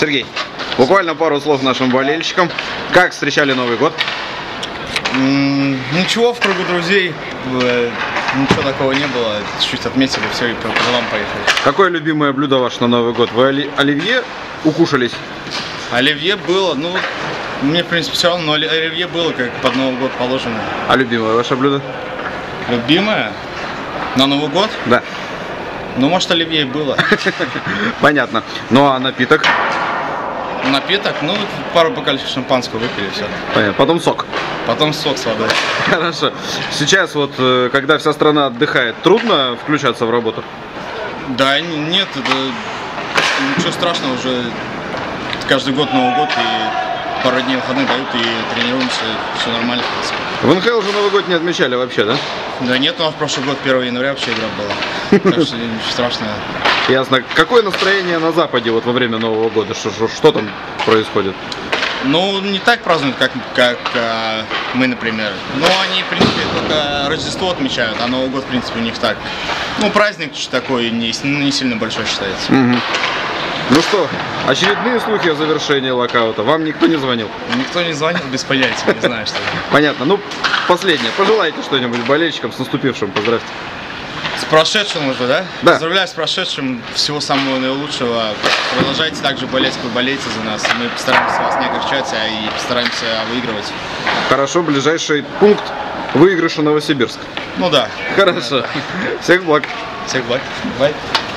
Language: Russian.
Сергей, буквально пару слов нашим болельщикам. Как встречали Новый год? Ничего, в кругу друзей, ничего такого не было. Чуть отметили, все, и по делам поехали. Какое любимое блюдо ваше на Новый год? Вы оливье укушались? Оливье было, ну, мне, в принципе, все равно, но оливье было, как под Новый год положено. А любимое ваше блюдо? Любимое? На Новый год? Да. Ну, может, оливье и было. Понятно. Ну, а напиток? Напиток? Ну, пару бокальчиков шампанского выпили, все. Понятно. Потом сок. Потом сок с водой. Хорошо. Сейчас вот, когда вся страна отдыхает, трудно включаться в работу? Да, нет, это ничего страшного, уже каждый год Новый год, и пару дней выходных дают, и тренируемся, все нормально, в принципе. В НХЛ уже Новый год не отмечали вообще, да? Да нет, у нас в прошлый год 1 января вообще игра была, так что ничего страшного. Ясно. Какое настроение на Западе вот во время Нового года? Что там происходит? Ну, не так празднуют, как мы, например. Но они, в принципе, только Рождество отмечают, а Новый год, в принципе, у них так. Ну, праздник такой не сильно большой считается. Угу. Ну что, очередные слухи о завершении локаута. Вам никто не звонил? Никто не звонил, без понятия, не знаю, что это. Понятно. Ну, последнее. Пожелайте что-нибудь болельщикам с наступившим. Поздравьте. С прошедшим уже, да? Да. Поздравляю с прошедшим. Всего самого наилучшего. Продолжайте также болеть, как вы болеете за нас. Мы постараемся вас не огорчать, и постараемся выигрывать. Хорошо, ближайший пункт выигрыша Новосибирск. Ну да. Хорошо. Всех благ. Всех благ. Бай.